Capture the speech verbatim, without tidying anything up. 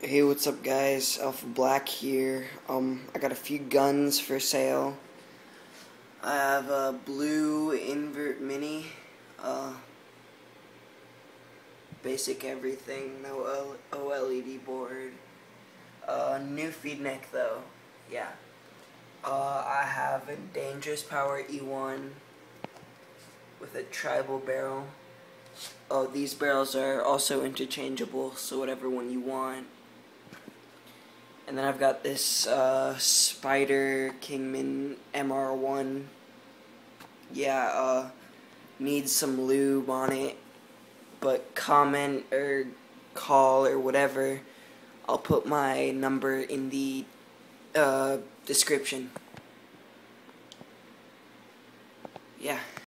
Hey, what's up, guys? Alpha Black here. Um, I got a few guns for sale. I have a blue invert mini, uh, basic everything, no O L E D board, uh, new feed neck though, yeah. Uh, I have a Dangerous Power E one with a tribal barrel. Oh, these barrels are also interchangeable, so whatever one you want. And then I've got this uh, Spider Kingman M R one. Yeah, uh, needs some lube on it, but comment or call or whatever. I'll put my number in the uh, description. Yeah.